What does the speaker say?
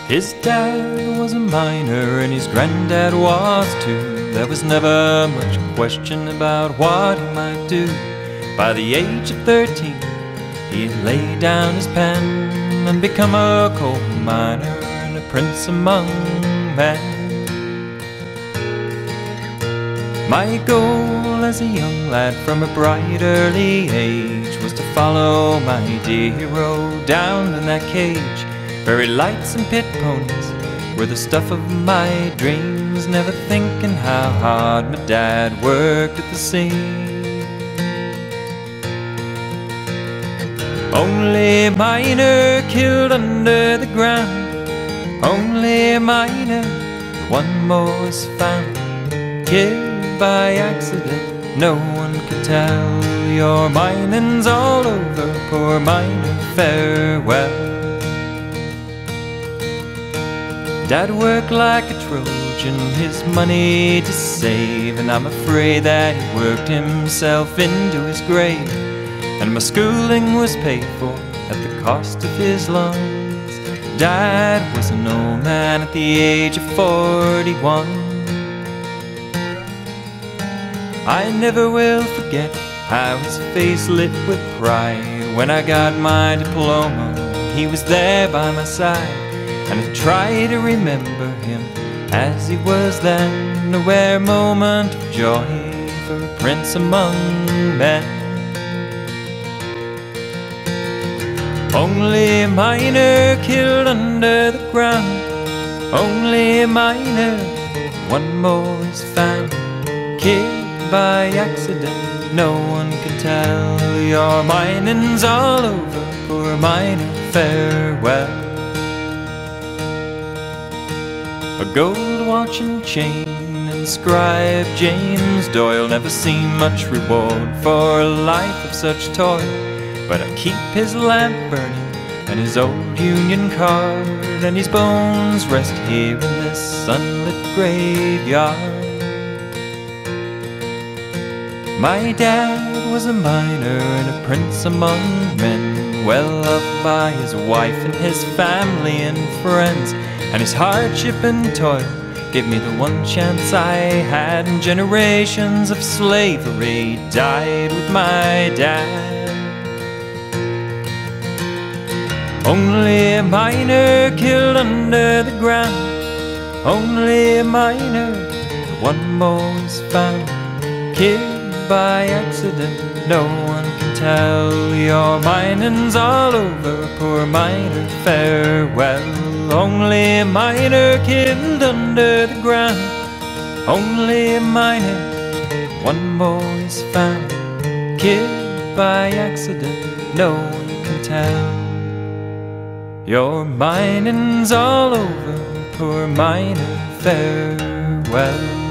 His dad was a miner and his granddad was too. There was never much question about what he might do. By the age of 13, he had laid down his pen and become a coal miner and a prince among men. My goal as a young lad from a bright early age was to follow my dear hero down in that cage. Very lights and pit ponies were the stuff of my dreams, never thinking how hard my dad worked at the scene. Only a miner killed under the ground, only a miner, one more was found, killed by accident, no one could tell. Your mining's all over, poor miner, farewell. Dad worked like a Trojan, his money to save, and I'm afraid that he worked himself into his grave. And my schooling was paid for at the cost of his lungs. Dad was an old man at the age of 41. I never will forget how his face lit with pride. When I got my diploma, he was there by my side. And I try to remember him as he was then, a rare moment of joy for a prince among men. Only a miner killed under the ground, only a miner, one more is found, killed by accident, no one can tell. Your mining's all over, poor miner, farewell. A gold watch and chain inscribed James Doyle, never seen much reward for a life of such toil. But I keep his lamp burning and his old Union card, and his bones rest here in this sunlit graveyard. My dad was a miner and a prince among men, well loved by his wife and his family and friends. And his hardship and toil gave me the one chance I had, and generations of slavery died with my dad. Only a miner killed under the ground, only a miner, one more is found, killed by accident, no one can tell. Your mining's all over, poor miner, farewell. Only a miner killed under the ground, only a miner, one more is found, killed by accident, no one can tell. Your mining's all over, poor miner, farewell.